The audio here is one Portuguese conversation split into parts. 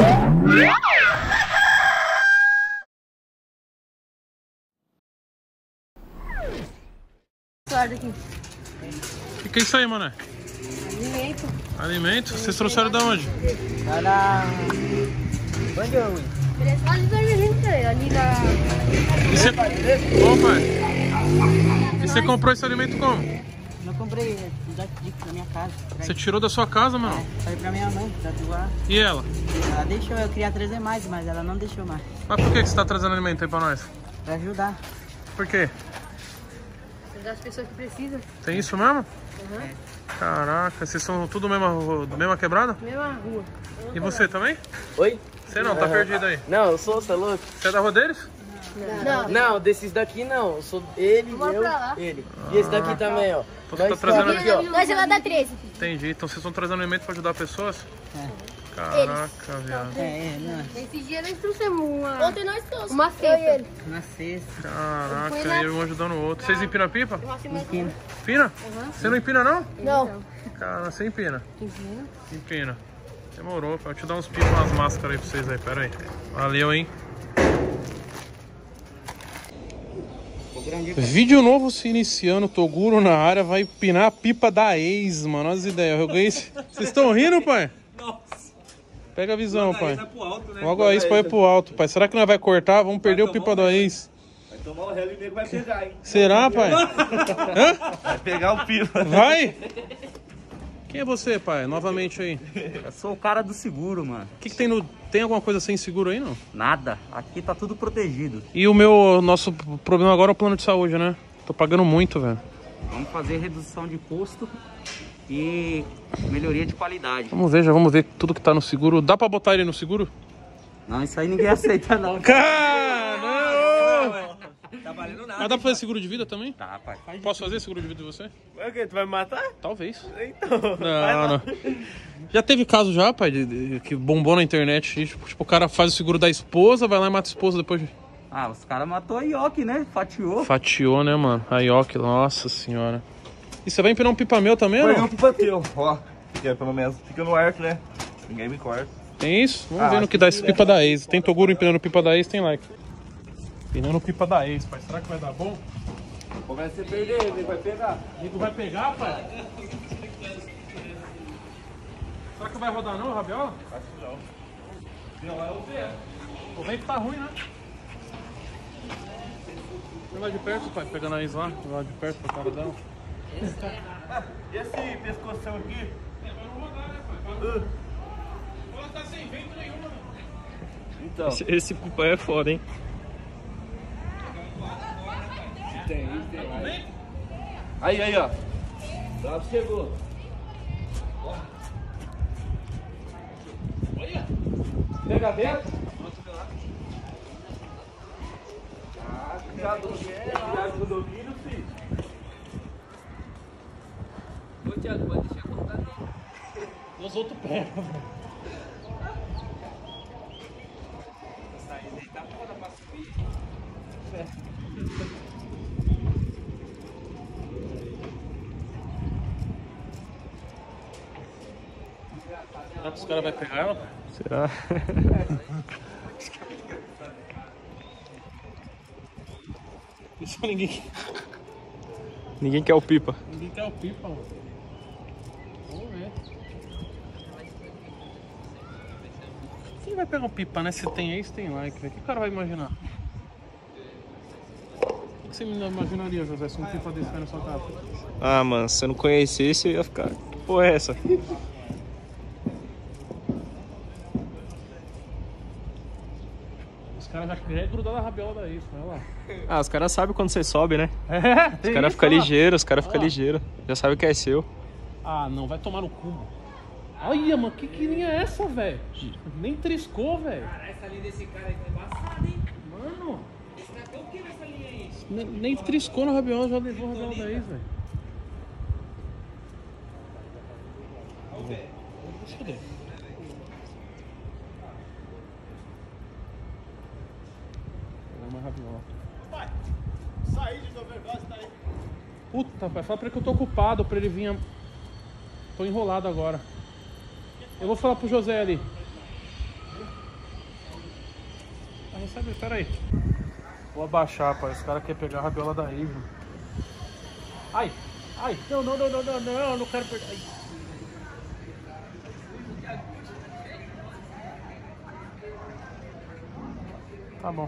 Aqui. O que é isso aí, mané? Alimento. Alimento? Vocês trouxeram de onde? Lá na... Onde é, Rui? Ali na... E você... Ô, pai. E você comprou esse alimento como? Não comprei, da minha casa. Você tirou da sua casa, mano? Falei pra minha mãe, pra doar. E ela? Ela deixou, eu queria trazer mais, mas ela não deixou mais. Mas por que você tá trazendo alimento aí pra nós? Pra ajudar. Por quê? Das pessoas que precisam. Tem isso mesmo? Uhum. Caraca, vocês são tudo mesma quebrada? Mesma rua. E você também? Oi? Você não, tá perdido aí. Não, eu sou, você é louco? Você é da Rodeiros? Não. Não, desses daqui não. Eu sou ele, Vamos eu, pra lá. ele. E esse daqui também, ó. Então você tá trazendo aqui, ó. Nós é lá da 13. Entendi, então vocês estão trazendo alimento pra ajudar pessoas? É. Caraca, viado. Não. Esse dia nós trouxemos uma... Ontem nós trouxemos. Uma cesta. Na sexta. Caraca, e um ajudando o outro. Vocês empinam a pipa? Empina. Empina? Você não empina não? Não. Cara, você empina. Empina. Empina. Demorou, pai. Deixa eu dar uns pipos, umas máscaras aí pra vocês aí, pera aí. Valeu, hein? Vídeo novo se iniciando, Toguro na área, vai empinar a pipa da ex, mano. Olha as ideias. Eu ganhei. Vocês estão rindo, pai? Nossa. Pega a visão, pai. Vai pro alto, né? Logo a ex vai pro alto, pai. Será que nós vai cortar? Vamos perder o pipa da ex. Vai tomar o réu e o nego vai pegar, hein? Será, pai? Hã? Vai pegar o pipa. Vai? Quem é você, pai? Novamente aí. Eu sou o cara do seguro, mano. O que tem no... Tem alguma coisa sem seguro aí, não? Nada. Aqui tá tudo protegido. E nosso problema agora é o plano de saúde, né? Tô pagando muito, velho. Vamos fazer redução de custo e melhoria de qualidade. Vamos ver tudo que tá no seguro. Dá pra botar ele no seguro? Não, isso aí ninguém aceita, não. Caramba! Tá valendo nada. Mas dá pra fazer seguro de vida também? Tá, pai. Posso fazer seguro de vida de você? Vai o quê? Tu vai me matar? Talvez. Então. Não. Já teve caso já, pai, que bombou na internet. Tipo, o cara faz o seguro da esposa, vai lá e mata a esposa depois de... Ah, os caras matou a Ioki, né? Fatiou. Fatiou, né, mano? A Ioki, nossa senhora. E você vai empinar um pipa meu também, ou Foi não? um pipa teu, ó. Que é pelo menos. Fica no arco, né? Ninguém me corta. Tem isso? Vamos ver no que dá esse pipa da ex. Tem Toguro empinando pipa da ex, tem like. Empinando pipa da ex, pai. Será que vai dar bom? Começa a perder, ele vai pegar. O nego vai pegar, pai? Será que vai rodar não, rabiola? Acho que não. Não, vai ver. O vento tá ruim, né? Vem lá de perto, pai. Pegando a ex lá. Lá de perto pra cara dela. E esse pescoção aqui? Vai não rodar, né, pai? Ela tá sem vento nenhum, mano. Então. Esse pipa é foda, hein? Tem. Aí, ó. Bravo chegou. Olha. Pega dentro. Ah, cuidado com o domínio, filho. Ô, Thiago, pode deixar cortar não. E os outros pegam, velho. Tá foda pra subir. Será que os caras vão pegar ela? Será? Isso ninguém... Ninguém quer o pipa. Ninguém quer o pipa, mano. Vamos ver. Quem vai pegar o pipa, né? Se tem ex, tem like, velho. O que o cara vai imaginar? O que você me imaginaria, José, se um pipa desse vai na sua casa? Ah, mano, se eu não conhecesse, eu ia ficar... Que porra é essa? Os caras já querem grudar na rabiola da ex, olha lá. Ah, os caras sabem quando você sobe, né? É, Os caras ficam ligeiros, os caras ficam ligeiros. Já sabem que é seu. Ah, não, vai tomar no cu. Olha, mano, que linha é essa, velho? Nem triscou, velho. Cara, essa linha desse cara aí tá embaçada, hein? Mano, Esse cara o que nessa linha aí? nem triscou na rabiola, já levou a rabiola da ex, velho. Deixa eu ver. Vou pegar uma rabiola. Pai, saí de overdose, tá aí. Puta, pai, fala pra ele que eu tô ocupado, pra ele vir. Tô enrolado agora. Eu vou falar pro José ali. Recebe, peraí. Vou abaixar, pai. Os caras querem pegar a rabiola da Ivy. Ai, ai, não, não quero pegar. Ai. Tá bom.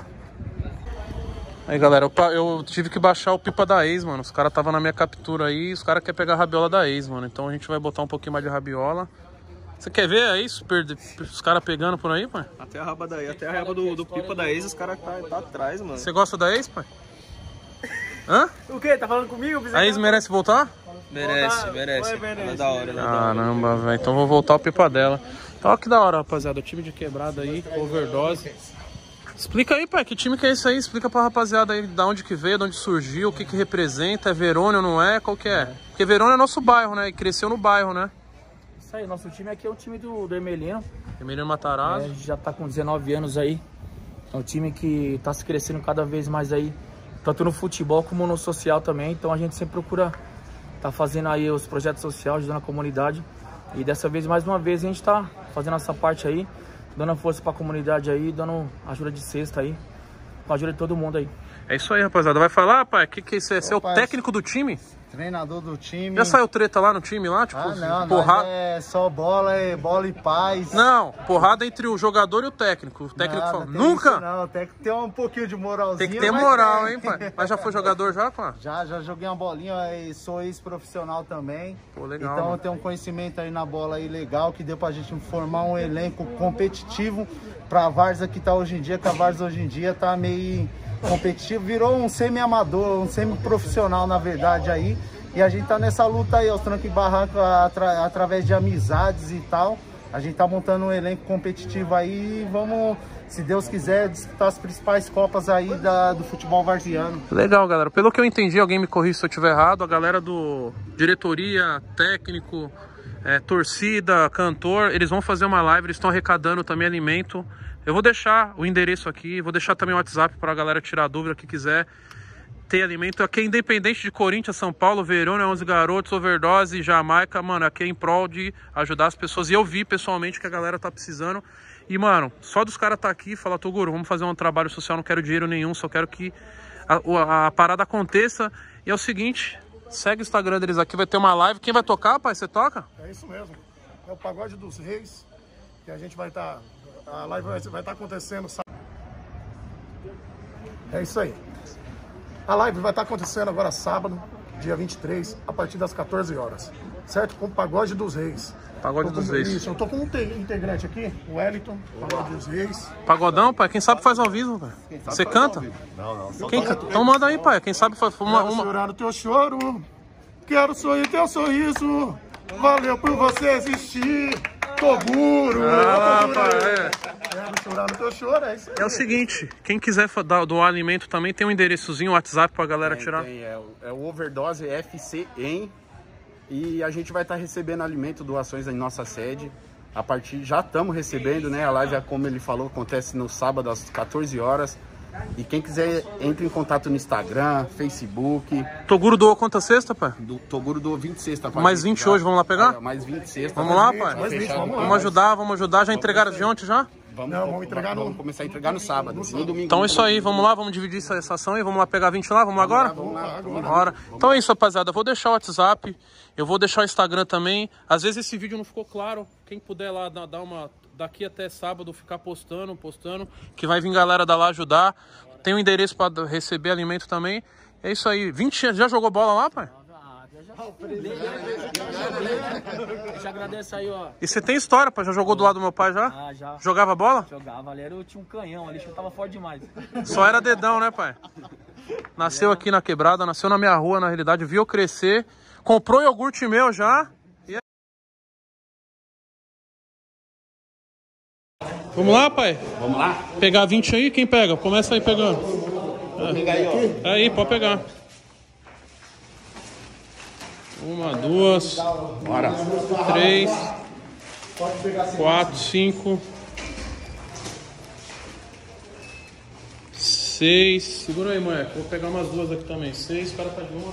Aí, galera, eu tive que baixar o pipa da ex, mano. Os caras estavam na minha captura aí. Os caras querem pegar a rabiola da ex, mano. Então a gente vai botar um pouquinho mais de rabiola. Você quer ver aí os caras pegando por aí, pai? Até a raba daí, até a raba do pipa da ex, os caras tá atrás, mano. Você gosta da ex, pai? Hã? O quê? Tá falando comigo? A ex merece voltar? Merece. Ela é da hora, Caramba, velho. Então vou voltar o pipa dela. Então, olha que da hora, rapaziada. O time de quebrada aí, overdose. Explica aí, pai, que time que é esse aí? Explica pra rapaziada aí de onde que veio, de onde surgiu, o que que representa. É Verônia ou não é? Qual que é? Porque Verônia é nosso bairro, né? E cresceu no bairro, né? Isso aí, nosso time aqui é o time do Ermelino. Ermelino Matarazzo. A gente já tá com 19 anos aí. É um time que tá se crescendo cada vez mais aí, tanto no futebol como no social também. Então a gente sempre procura tá fazendo aí os projetos sociais, ajudando a comunidade. E dessa vez, mais uma vez, a gente tá fazendo essa parte aí, dando força pra comunidade aí, dando ajuda de cesta aí, com a ajuda de todo mundo aí. É isso aí, rapaziada. Vai falar, pai? O que que é isso? Você é o técnico do time? Treinador do time. Já saiu treta lá no time, lá? Tipo, não, porrada? é só bola e paz. Não, porrada entre o jogador e o técnico. O técnico fala, nunca? Isso, não, tem que ter um pouquinho de moralzinha. Tem que ter moral, hein, pai? Mas já foi jogador já, pai? Já joguei uma bolinha e sou ex-profissional também. Pô, legal. Então mano. eu tenho um conhecimento aí na bola aí legal, que deu pra gente formar um elenco competitivo pra Várzea que tá hoje em dia, que a Várzea hoje em dia tá meio competitivo, virou um semi-amador, um semi-profissional na verdade aí. E a gente tá nessa luta aí, aos trancos e barrancos, através de amizades e tal. A gente tá montando um elenco competitivo aí e vamos, se Deus quiser, disputar as principais copas aí do futebol varziano. Legal, galera. Pelo que eu entendi, alguém me corrija se eu estiver errado, a galera do diretoria, técnico, torcida, cantor, eles vão fazer uma live, eles estão arrecadando também alimento. Eu vou deixar o endereço aqui, vou deixar também o WhatsApp para a galera tirar dúvida que quiser ter alimento. Aqui é independente de Corinthians, São Paulo, Verônia, 11 Garotos, Overdose, Jamaica, mano, aqui é em prol de ajudar as pessoas. E eu vi pessoalmente que a galera tá precisando. E, mano, só dos caras tá aqui e falar, Toguro, vamos fazer um trabalho social, não quero dinheiro nenhum, só quero que a parada aconteça. E é o seguinte, segue o Instagram deles aqui, vai ter uma live. Quem vai tocar, pai? Você toca? É isso mesmo. É o Pagode dos Reis, que a gente vai estar... A live vai estar acontecendo. É isso aí. A live vai estar acontecendo agora sábado, dia 23, a partir das 14 horas. Certo? Com o Pagode dos Reis. Pagode dos Reis. Isso, eu tô com um integrante aqui, o Wellington, Pagode dos Reis. Pagodão, pai? Quem sabe faz ao vivo, pai. Você canta? Não. Quem canta? Então manda aí, pai. Quem sabe faz Quero chorar no teu choro, quero sorrir teu sorriso. Valeu por você existir, Toguro. Quero chorar no teu choro, é isso aí. É o seguinte, quem quiser doar alimento também, tem um endereçozinho, um WhatsApp pra galera tirar. É o Overdose FC em... E a gente vai estar recebendo alimento, doações em nossa sede. A partir, já estamos recebendo, né? A live, como ele falou, acontece no sábado às 14 horas. E quem quiser, entre em contato no Instagram, Facebook. Toguro doou quantas cesta, pai? Toguro doou 20 cesta. Mais 20 hoje, vamos lá pegar? Mais 20 cesta. Vamos lá, pai? Vamos ajudar. Já entregaram de ontem já? Vamos começar a entregar no sábado. No domingo. Então é isso aí, vamos lá, vamos dividir essa ação e vamos lá pegar 20 lá, vamos lá agora? Bora. Então é isso, rapaziada, eu vou deixar o WhatsApp, eu vou deixar o Instagram também. Às vezes esse vídeo não ficou claro, quem puder lá dar uma... Daqui até sábado ficar postando, que vai vir galera da lá ajudar. Tem um endereço para receber alimento também. É isso aí. 20 já jogou bola lá, pai? Eu te agradeço aí, ó. E você tem história, pai? Já jogou do lado do meu pai já? Ah, já. Jogava bola? Jogava, ali eu tinha um canhão ali, chutava forte demais. Só era dedão, né, pai? Nasceu aqui na quebrada, nasceu na minha rua, na realidade, viu eu crescer. Comprou iogurte meu já. Vamos lá, pai? Vamos lá? Pegar 20 aí? Quem pega? Começa aí pegando. Vou pegar aí, ó. Aí, pode pegar. 1, 2, Bora. 3, 4, 5, 6. Segura aí, moleque. Vou pegar umas duas aqui também. 6, o cara tá de uma.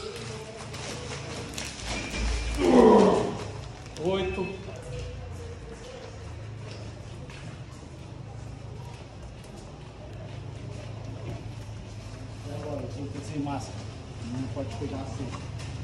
8, pegar uma cesta.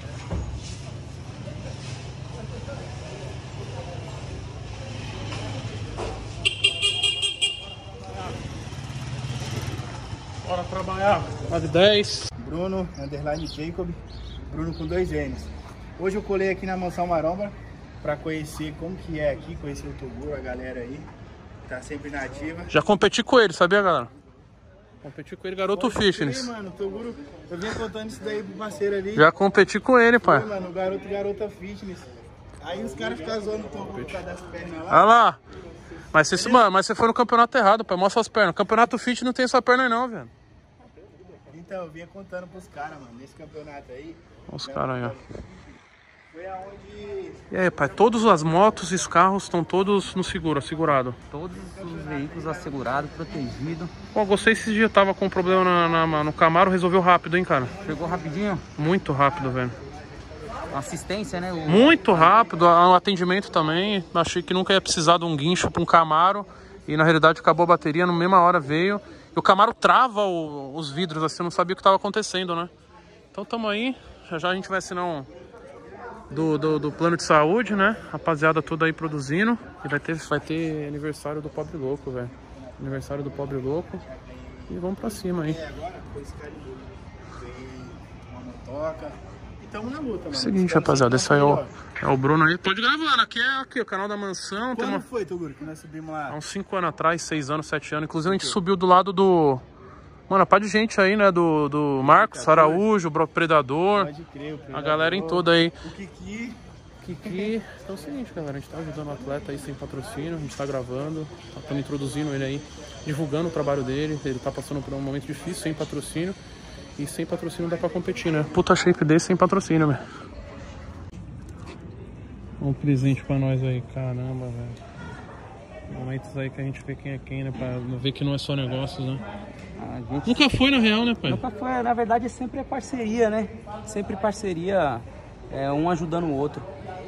Bora trabalhar. 9:10. Bruno, underline Jacob. Bruno com 2 N's. Hoje eu colei aqui na Mansão Maromba pra conhecer como que é aqui, conhecer o Toguro, a galera aí. Tá sempre na ativa. Já competi com ele, sabia, galera? Competi com ele, garoto fitness. Mano, o Toguro, eu vinha contando isso daí pro parceiro ali. Já competi com ele, pai. Foi, mano, o garota fitness. Aí os caras ficam zoando o Toguro por causa das pernas lá. Olha lá. Mas você foi no campeonato errado, pai. Mostra as pernas. Campeonato fit não tem essa perna aí não, velho. Então, eu vinha contando pros caras, mano, nesse campeonato aí. Olha os caras aí, ó. Foi aonde... E aí, pai, todas as motos e os carros estão todos no segurado. Todos os veículos assegurados, protegidos. Pô, gostei esses dias, tava com um problema no Camaro, resolveu rápido, hein, cara? Chegou rapidinho. Muito rápido, velho. Assistência, né? Muito rápido, o atendimento também. Achei que nunca ia precisar de um guincho para um Camaro. E na realidade acabou a bateria, na mesma hora veio. E o Camaro trava os vidros, assim, eu não sabia o que estava acontecendo, né? Então tamo aí, já a gente vai assinar do plano de saúde, né? Rapaziada toda aí produzindo. E vai ter aniversário do Pobre Louco, velho. Aniversário do Pobre Louco. E vamos pra cima aí. Agora, com esse cara veio uma motoca. E tamo na luta, mano. Seguinte, rapaziada, esse aí é o Bruno aí. Pode gravar, aqui o canal da Mansão. Quando foi, Toguro, que nós subimos lá? Há uns 5 anos atrás, 6 anos, 7 anos. Inclusive a gente subiu do lado do... Mano, a pá de gente aí, né? Do Marcos Araújo, o Predador. Pode crer, o Predador. A galera em toda aí. O Kiki. Então é o seguinte, galera. A gente tá ajudando o atleta aí sem patrocínio. A gente tá gravando. Estamos introduzindo ele aí. Divulgando o trabalho dele. Ele tá passando por um momento difícil, sem patrocínio. E sem patrocínio dá pra competir, né? Puta shape desse sem patrocínio, velho. Um presente pra nós aí. Caramba, velho. Momentos aí que a gente vê quem é quem, né? Pra ver que não é só negócios, né? Nunca foi na real, né, pai? Nunca foi, na verdade sempre é parceria, né? Sempre parceria, um ajudando o outro.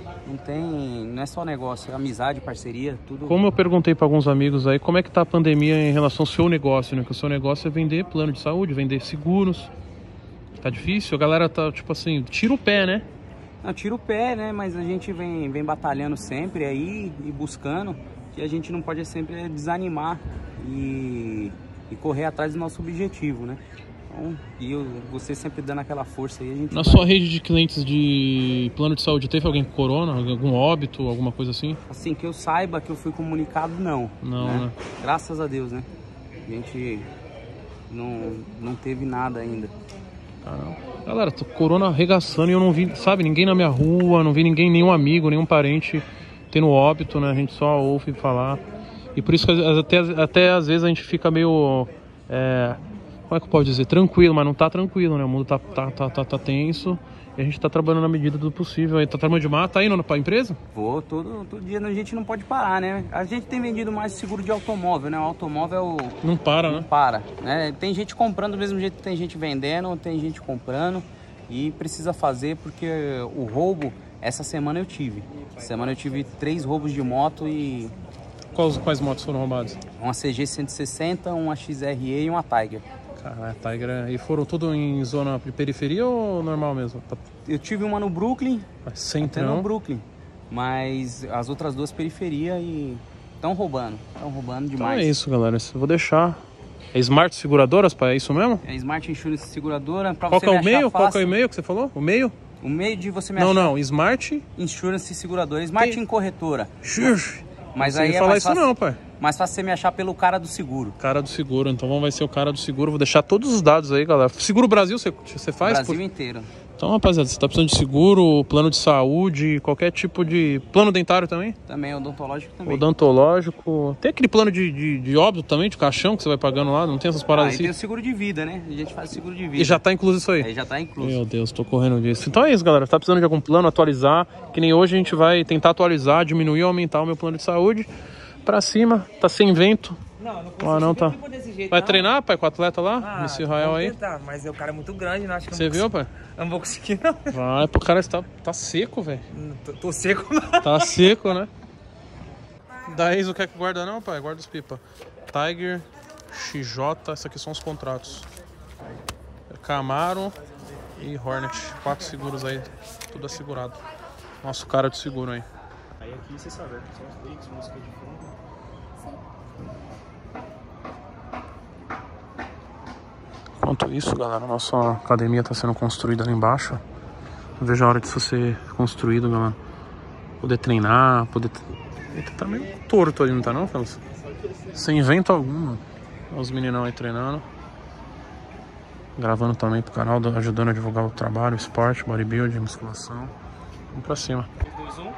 Não é só negócio, é amizade, parceria, tudo. Como eu perguntei para alguns amigos aí, como é que tá a pandemia em relação ao seu negócio, né? Que o seu negócio é vender plano de saúde, vender seguros. Tá difícil? A galera tá, tipo assim, tira o pé, né? Não, tira o pé, né? Mas a gente vem batalhando sempre aí e buscando. Que a gente não pode sempre desanimar e correr atrás do nosso objetivo, né? Então, você sempre dando aquela força aí, a gente Na sua rede de clientes de plano de saúde, teve alguém com corona, algum óbito, alguma coisa assim? Assim, que eu saiba, que eu fui comunicado, não. Não, né? Graças a Deus, né? A gente não teve nada ainda. Caramba. Galera, tô corona arregaçando e eu não vi, sabe, ninguém na minha rua, não vi ninguém, nenhum amigo, nenhum parente tendo óbito, né? A gente só ouve falar. E por isso que até às vezes a gente fica meio... como é que eu posso dizer? Tranquilo, mas não tá tranquilo, né? O mundo tá tenso e a gente tá trabalhando na medida do possível. Aí tá trabalhando de mato, tá indo pra empresa? Vou, todo dia a gente não pode parar, né? A gente tem vendido mais seguro de automóvel, né? O automóvel... Não para, não para, né? Tem gente comprando do mesmo jeito que tem gente vendendo, tem gente comprando. E precisa fazer porque o roubo, essa semana eu tive. Essa semana eu tive 3 roubos de moto e... Quais motos foram roubadas? Uma CG 160, uma XRE e uma Tiger. Cara, Tiger. E foram tudo em zona de periferia ou normal mesmo? Eu tive uma no Brooklyn. Centrão. Até no Brooklyn. Mas as outras 2 periferia e estão roubando demais. Então é isso, galera. Eu vou deixar. É Smart Seguradoras, pai? É isso mesmo? É Smart Insurance Seguradora. Pra Qual você que é o meio? fácil. Qual que é o e-mail que você falou? O meio? O meio de você me achar... Não, Smart... Insurance Seguradora. Smart em corretora. Mas não aí falar isso não, pai. Mais fácil você me achar pelo cara do seguro. Cara do seguro, então vai ser o cara do seguro. Vou deixar todos os dados aí, galera. Seguro Brasil você faz? Brasil inteiro. Então, rapaziada, você tá precisando de seguro, plano de saúde, qualquer tipo de... Plano dentário também? Também, odontológico também. Odontológico. Tem aquele plano de óbito também, de caixão, que você vai pagando lá? Não tem essas paradas assim? Tem o seguro de vida, né? A gente faz seguro de vida. E já tá incluso isso aí? Aí já tá incluso. Meu Deus, tô correndo disso. Então é isso, galera. Tá precisando de algum plano, atualizar. Que nem hoje a gente vai tentar atualizar, diminuir ou aumentar o meu plano de saúde. Pra cima, tá sem vento. Não tá. Desse jeito, vai não. Treinar, pai, com o atleta lá? Nesse Israel aí? Tentar, mas o cara é muito grande, não acho que você viu, pai? Eu não vou conseguir, não. Vai, pro cara tá seco, velho. Tô seco, não. Tá seco, né? Da Enzo quer que guarda não, pai? Guarda os pipa. Tiger, XJ, esses aqui são os contratos. Camaro e Hornet. 4 seguros aí, tudo assegurado. Nosso cara de seguro aí. Aí aqui você sabe, são os cliques, música de fundo. Enquanto isso, galera, nossa academia está sendo construída ali embaixo. Eu vejo a hora disso ser construído, galera. Poder treinar, poder... Eita, tá meio torto ali, não tá não, Carlos? Sem vento algum, mano. Olha os meninão aí treinando. Gravando também pro canal, ajudando a divulgar o trabalho, o esporte, bodybuilding, musculação. Vamos pra cima. 3, 2, 1. 3, 2,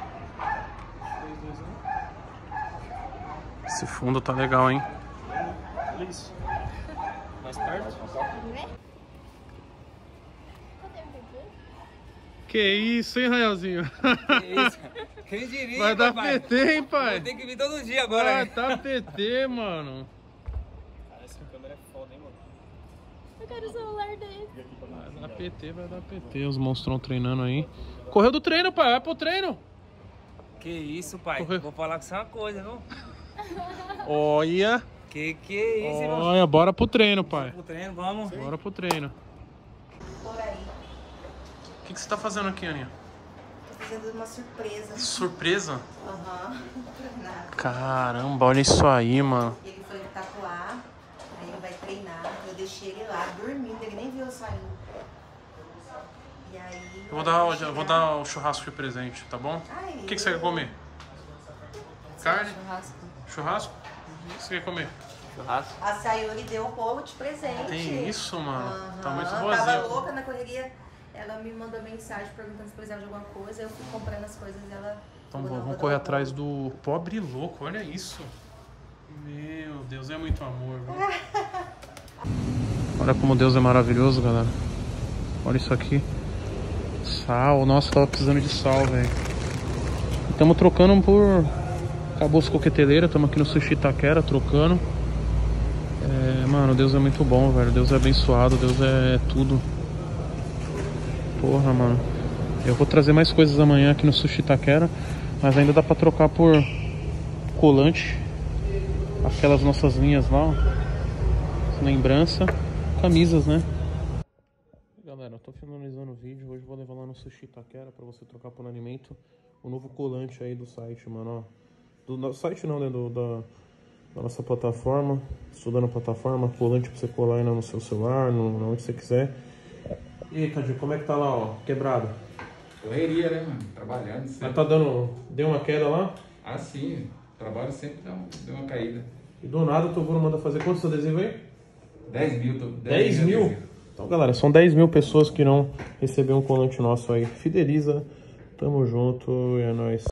1. Esse fundo tá legal, hein? Isso. Mais perto. Que isso, hein, Raelzinho? Que isso? Quem diria, Vai dar pai? PT, hein, pai? Tem que vir todo dia agora. Vai dar PT, mano. Essa câmera é foda, hein, mano? Eu quero o celular dele. Vai dar PT, vai dar PT. Os monstrão treinando aí. Correu do treino, pai. Vai pro treino. Que isso, pai? Correu. Vou falar com você uma coisa, viu? Olha. Que é isso, irmão? Olha, bora pro treino, pai. Pro treino, vamos. Bora pro treino. Por aí. O que você tá fazendo aqui, Aninha? Tô fazendo uma surpresa. Surpresa? Aham. Caramba, olha isso aí, mano. Ele foi tatuar, aí ele vai treinar. Eu deixei ele lá dormindo, ele nem viu eu saindo. E aí... Eu vou dar o churrasco de presente, tá bom? Ai, O que você quer comer? Carne? Churrasco. Churrasco? O que você quer comer? Churrasco. A Sayuri deu o bolo de presente. Tem isso, mano? Aham. Tá muito Tava boazinho. louca na correria. Ela me mandou mensagem perguntando se precisava de alguma coisa. Eu fui comprando as coisas e ela... Então vamos correr atrás do pobre louco, olha isso. Meu Deus, é muito amor, viu? Olha como Deus é maravilhoso, galera. Olha isso aqui. Sal, nossa, tava precisando de sal, velho. Estamos trocando por Acabou-se Coqueteleira, estamos aqui no Sushi Itaquera trocando. Mano, Deus é muito bom, velho. Deus é abençoado, Deus é tudo. Porra, mano. Eu vou trazer mais coisas amanhã aqui no Sushi Itaquera, mas ainda dá pra trocar por colante. Aquelas nossas linhas lá, ó. Lembrança. Camisas, né? Galera, eu tô finalizando o vídeo. Hoje eu vou levar lá no Sushi Itaquera pra você trocar por alimento o novo colante aí do site, mano, ó. Do nosso site não, né? Da nossa plataforma. Estudando a plataforma, colante pra você colar aí no seu celular, onde você quiser. E aí, Cadinho, como é que tá lá, ó? Quebrado? Correria, né, mano? Trabalhando sempre. Mas tá dando... Deu uma queda lá? Ah, sim. Trabalho sempre deu uma caída. E do nada o Toguro manda fazer quantos adesivos aí? 10 mil. 10 mil? Então, galera, são 10 mil pessoas que irão receber um colante nosso aí. Fideliza. Tamo junto e é nóis.